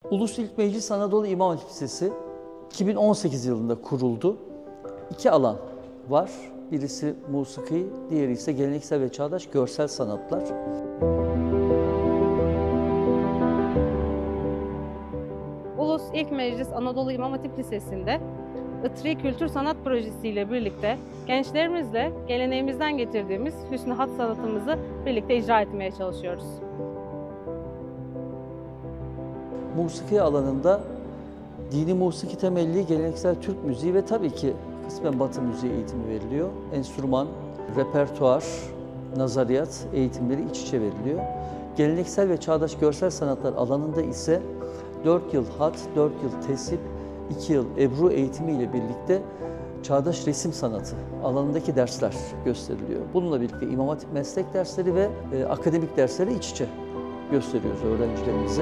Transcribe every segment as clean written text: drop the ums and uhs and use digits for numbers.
Ulus İlk Meclis Anadolu İmam Hatip Lisesi 2018 yılında kuruldu. İki alan var. Birisi musiki, diğeri ise geleneksel ve çağdaş görsel sanatlar. Ulus İlk Meclis Anadolu İmam Hatip Lisesi'nde ITRİ Kültür Sanat Projesi ile birlikte gençlerimizle geleneğimizden getirdiğimiz hüsnü hat sanatımızı birlikte icra etmeye çalışıyoruz. Musiki alanında dini musiki temelli geleneksel Türk müziği ve tabii ki kısmen Batı müziği eğitimi veriliyor. Enstrüman, repertuar, nazariyat eğitimleri iç içe veriliyor. Geleneksel ve çağdaş görsel sanatlar alanında ise 4 yıl hat, 4 yıl tesip, 2 yıl Ebru eğitimi ile birlikte çağdaş resim sanatı alanındaki dersler gösteriliyor. Bununla birlikte İmam Hatip meslek dersleri ve akademik dersleri iç içe gösteriyoruz öğrencilerimize.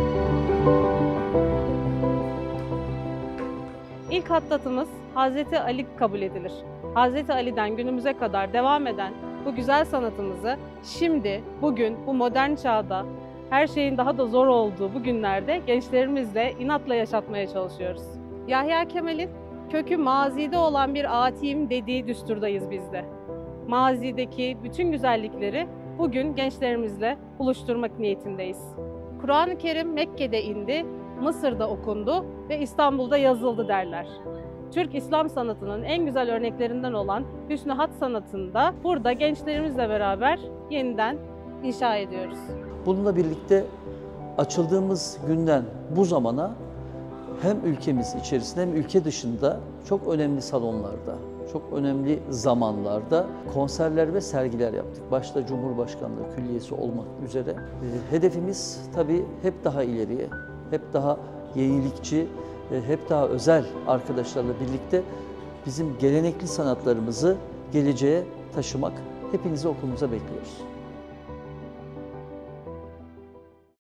İlk hattatımız Hazreti Ali kabul edilir. Hazreti Ali'den günümüze kadar devam eden bu güzel sanatımızı şimdi, bugün, bu modern çağda her şeyin daha da zor olduğu bu günlerde gençlerimizle inatla yaşatmaya çalışıyoruz. Yahya Kemal'in kökü mazide olan bir atiyim dediği düsturdayız biz de. Mazideki bütün güzellikleri bugün gençlerimizle buluşturmak niyetindeyiz. Kur'an-ı Kerim Mekke'de indi, Mısır'da okundu ve İstanbul'da yazıldı derler. Türk İslam sanatının en güzel örneklerinden olan hüsnü hat sanatında burada gençlerimizle beraber yeniden inşa ediyoruz. Bununla birlikte açıldığımız günden bu zamana hem ülkemiz içerisinde hem ülke dışında çok önemli salonlarda, çok önemli zamanlarda konserler ve sergiler yaptık. Başta Cumhurbaşkanlığı Külliyesi olmak üzere. Hedefimiz tabii hep daha ileriye, hep daha yenilikçi, hep daha özel arkadaşlarla birlikte bizim gelenekli sanatlarımızı geleceğe taşımak. Hepinizi okulumuza bekliyoruz.